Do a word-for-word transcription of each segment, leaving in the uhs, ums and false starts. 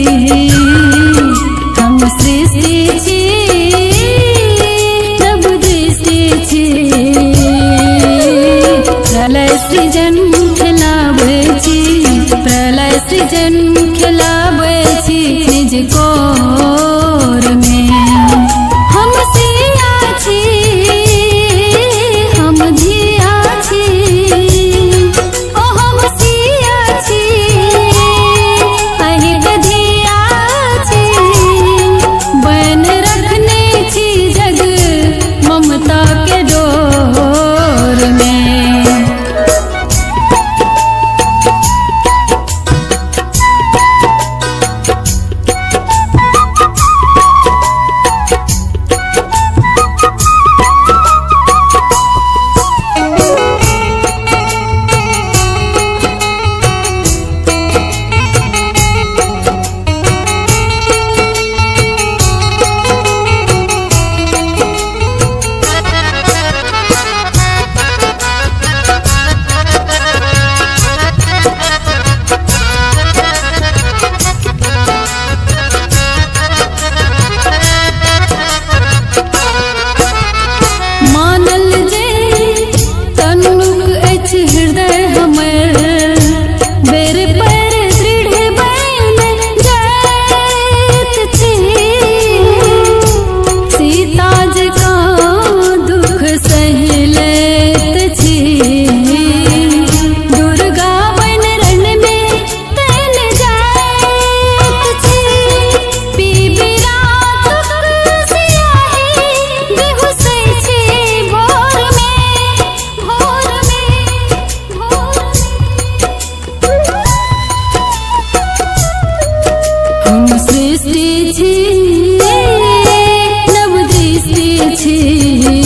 हम सृष्टि छी प्रभु दृष्टि छी प्रलय सृजन खिलाबै छी प्रलय सृजन खिलाबै छी निज कोर में हम सिया छी हम धिया छी ओ हम सिया छी अहि गधिया छी बन रखने छी जग ममता के डोर में सृष्टि छी नव दृष्टि छी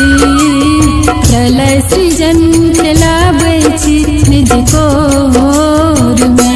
प्रलय सृजन खिलाबै छी निज कोर में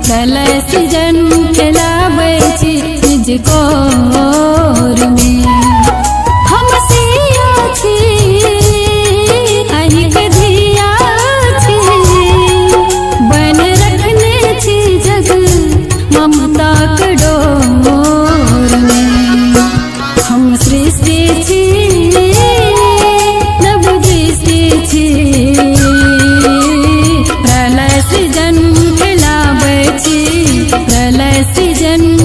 प्रलय सृजन खेलाबै छी निज कोर में। हम सिया छी अहि के धिया छी, बन रखने छी जग ममता के डोर में। हम सृष्टि छी नव दृष्टि छी, प्रलय सृजन खेलाबै छी प्रलय सृजन